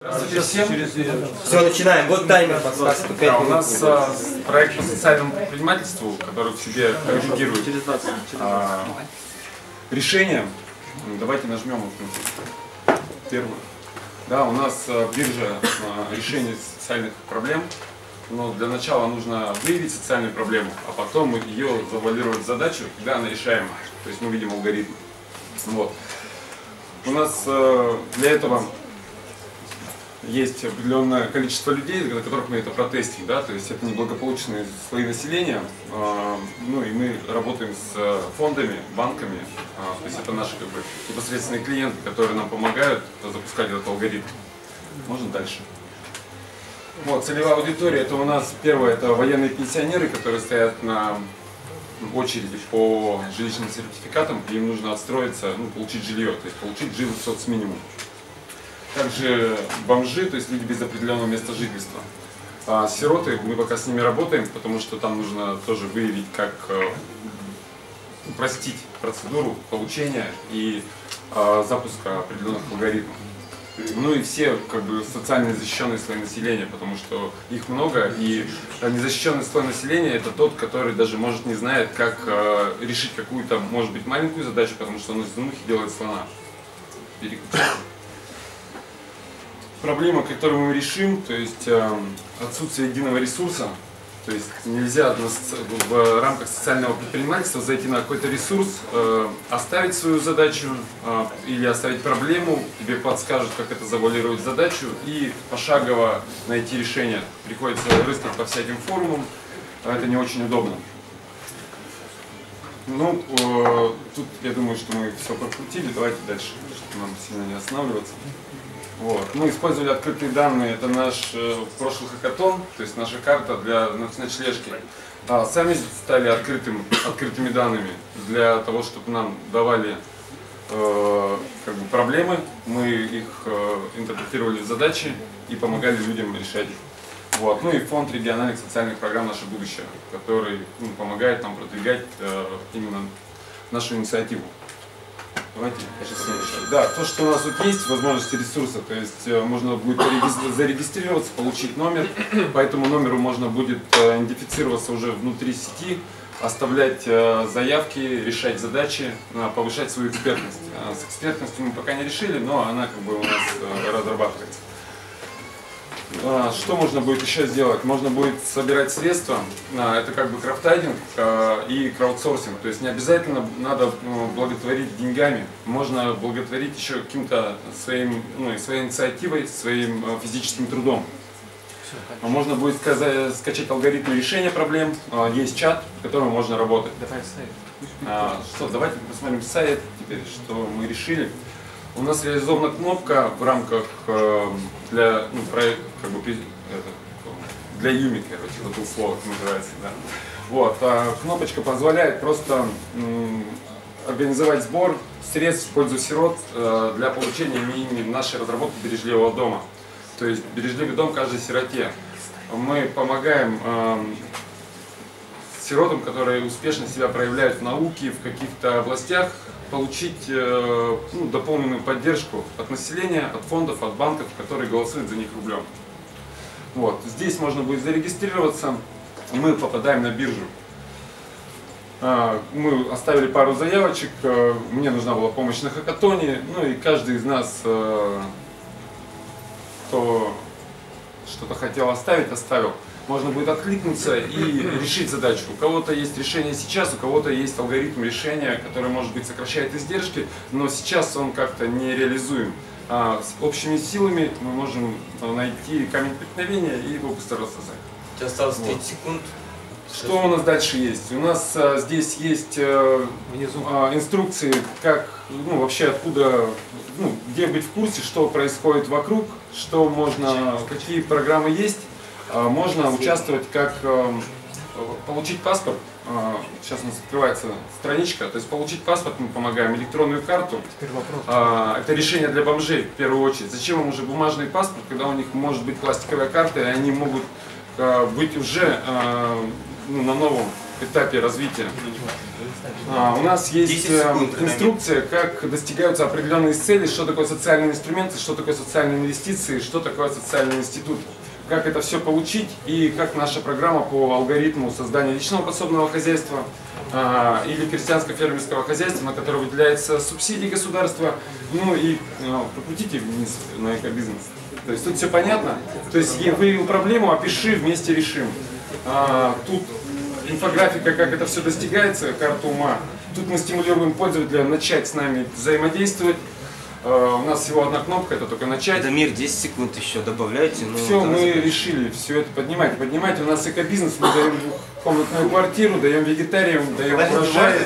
Здравствуйте всем. Все, начинаем. Вот таймер подсказка. Да, у нас проект по социальному предпринимательству, который в себе конжугирует решение. Давайте нажмем первую. Да, у нас биржа решения социальных проблем. Но для начала нужно выявить социальную проблему, а потом ее завуалировать в задачу, когда она решаема. То есть мы видим алгоритм. Вот. У нас для этого есть определенное количество людей, на которых мы это протестим, да, то есть это неблагополучные слои населения, ну и мы работаем с фондами, банками, то есть это наши как бы непосредственные клиенты, которые нам помогают запускать этот алгоритм. Можно дальше. Вот, целевая аудитория, это у нас первое, это военные пенсионеры, которые стоят на очереди по жилищным сертификатам, и им нужно отстроиться, ну, получить жилье, то есть получить жилищный соцминимум. Также бомжи, то есть люди без определенного места жительства. А сироты, мы пока с ними работаем, потому что там нужно тоже выявить, как упростить процедуру получения и запуска определенных алгоритмов. Ну и все как бы социально защищенные слои населения, потому что их много, и незащищенный слой населения это тот, который даже может не знает, как решить какую-то, может быть, маленькую задачу, потому что он из мухи делает слона. Проблема, которую мы решим, то есть отсутствие единого ресурса, то есть нельзя в рамках социального предпринимательства зайти на какой-то ресурс, оставить свою задачу или оставить проблему, тебе подскажут, как это завуалировать задачу и пошагово найти решение. Приходится рыскать по всяким форумам, это не очень удобно. Ну, тут я думаю, что мы все прокрутили, давайте дальше, чтобы нам сильно не останавливаться. Вот. Мы использовали открытые данные, это наш прошлый хакатон, то есть наша карта для ночлежки. Сами стали открытыми данными для того, чтобы нам давали как бы проблемы, мы их интерпретировали в задачи и помогали людям решать их. Вот. Ну и фонд региональных социальных программ «Наше будущее», который помогает нам продвигать именно нашу инициативу. Давайте следующее. Да, то, что у нас тут есть, возможности ресурса, то есть можно будет зарегистрироваться, получить номер, по этому номеру можно будет идентифицироваться уже внутри сети, оставлять заявки, решать задачи, повышать свою экспертность. С экспертностью мы пока не решили, но она как бы у нас разрабатывается. Что можно будет еще сделать? Можно будет собирать средства, это как бы крафтайдинг и краудсорсинг, то есть не обязательно надо благотворить деньгами, можно благотворить еще каким-то своей инициативой, своим физическим трудом. Можно будет скачать алгоритмы решения проблем, есть чат, в котором можно работать. Давайте посмотрим сайт теперь, что мы решили. У нас реализована кнопка в рамках для проекта, как бы, для Юми, короче, вот это слово называется. Да. Вот, кнопочка позволяет просто организовать сбор средств в пользу сирот для получения нашей разработки бережливого дома. То есть бережливый дом каждой сироте. Мы помогаем сиротам, которые успешно себя проявляют в науке, в каких-то областях, получить дополненную поддержку от населения, от фондов, от банков, которые голосуют за них рублем. Вот. Здесь можно будет зарегистрироваться, мы попадаем на биржу. Мы оставили пару заявочек, мне нужна была помощь на хакатоне, ну и каждый из нас, кто что-то хотел оставить, оставил. Можно будет откликнуться и решить задачу. У кого-то есть решение сейчас, у кого-то есть алгоритм решения, который, может быть, сокращает издержки, но сейчас он как-то не реализуем. С общими силами мы можем найти камень преткновения и его быстро рассосать. Осталось 30 секунд. Что у нас дальше есть? У нас здесь есть инструкции, как, вообще откуда, где быть в курсе, что происходит вокруг, что можно, какие программы есть. Можно участвовать, как получить паспорт. Сейчас у нас открывается страничка. То есть получить паспорт мы помогаем, электронную карту. Это решение для бомжей в первую очередь. Зачем им уже бумажный паспорт, когда у них может быть пластиковая карта, и они могут быть уже на новом этапе развития. У нас 10 есть секунд, инструкция, как достигаются определенные цели, что такое социальные инструменты, что такое социальные инвестиции, что такое социальный институт, как это все получить и как наша программа по алгоритму создания личного подсобного хозяйства или крестьянско-фермерского хозяйства, на которое выделяется субсидии государства, ну и прокрутите вниз на экобизнес. То есть тут все понятно. То есть выявил проблему, опиши, вместе решим. Тут инфографика, как это все достигается, карта ума. Тут мы стимулируем пользователя начать с нами взаимодействовать. У нас всего одна кнопка, это только начать. Дамир, 10 секунд еще добавляйте. Все, мы решили все это поднимать. Поднимайте, у нас экобизнес, мы даем двухкомнатную квартиру, даем вегетариям, даем урожай.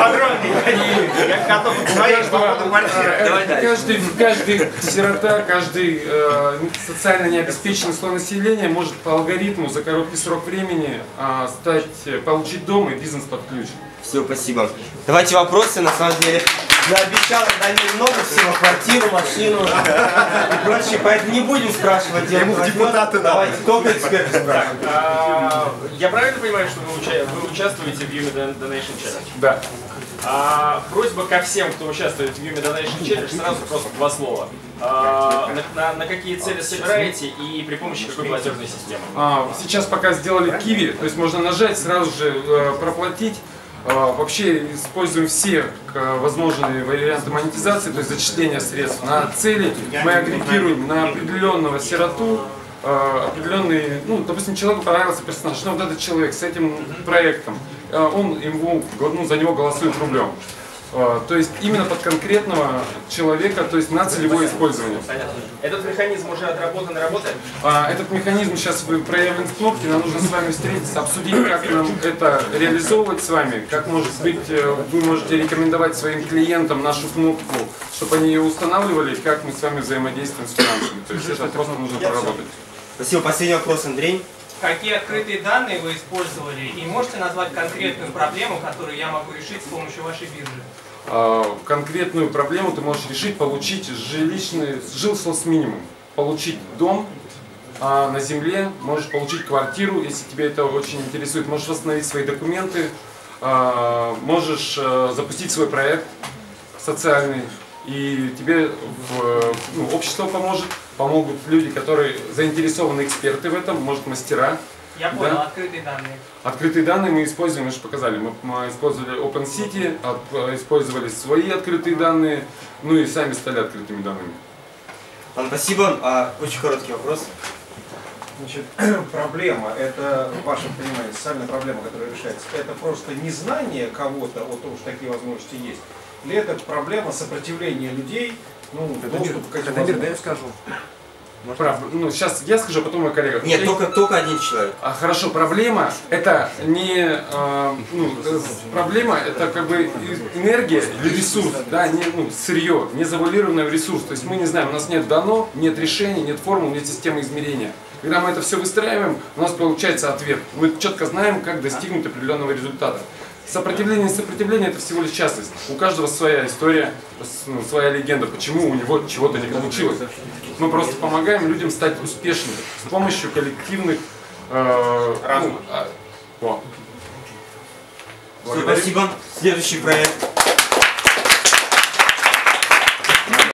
Каждый сирота, каждый социально необеспеченный слой населения может по алгоритму за короткий срок времени получить дом и бизнес под ключ. Все, спасибо. Давайте вопросы, на самом деле. Я обещал Дамир много всего, квартиру, машину и прочее, поэтому не будем спрашивать, где ему депутаты. Давайте, только эксперты спрашивают. Я правильно понимаю, что вы участвуете в Human Donation Challenge? Да. Просьба ко всем, кто участвует в Human Donation Challenge, сразу просто два слова. На какие цели собираете и при помощи какой платежной системы? Сейчас пока сделали Kiwi, то есть можно нажать, сразу же проплатить. Вообще используем все возможные варианты монетизации, то есть зачисления средств на цели. Мы агрегируем на определенного сироту, определенный, ну, допустим, человеку понравился персонаж, ну, вот этот человек с этим проектом, за него голосует рублем. То есть именно под конкретного человека, то есть на целевое использование. Понятно. Этот механизм уже отработан и работает? Этот механизм сейчас проявлен в кнопке, нам нужно с вами встретиться, обсудить, как нам это реализовывать с вами, как, может быть, вы можете рекомендовать своим клиентам нашу кнопку, чтобы они ее устанавливали, как мы с вами взаимодействуем с финансами. То есть это просто нужно проработать. Спасибо. Последний вопрос, Андрей. Какие открытые данные вы использовали и можете назвать конкретную проблему, которую я могу решить с помощью вашей биржи? Конкретную проблему ты можешь решить, получить жилсоцминимум, получить дом на земле, можешь получить квартиру, если тебе это очень интересует, можешь восстановить свои документы, можешь запустить свой проект социальный, и тебе общество поможет, помогут люди, которые заинтересованы, эксперты в этом, может, мастера. Я понял, да? открытые данные. Открытые данные мы используем, мы же показали, мы использовали OpenCity, использовали свои открытые данные, ну и сами стали открытыми данными. Ладно, спасибо. Очень короткий вопрос. Значит, проблема, это, в вашем понимании, социальная проблема, которая решается, это просто незнание кого-то, вот что такие возможности есть, или это проблема сопротивления людей, доступ к этим возможностям? Да я скажу. Сейчас я скажу, а потом мой коллега. Нет, только один человек. Хорошо, проблема это не проблема, это как бы энергия или ресурс, да, сырье, не завуалированное в ресурс. То есть мы не знаем, у нас нет дано, нет решений, нет формул, нет системы измерения. Когда мы это все выстраиваем, у нас получается ответ. Мы четко знаем, как достигнуть определенного результата. Сопротивление и сопротивление — это всего лишь частность. У каждого своя история, своя легенда, почему у него чего-то не получилось. Мы просто помогаем людям стать успешными с помощью коллективных... Спасибо. Следующий проект.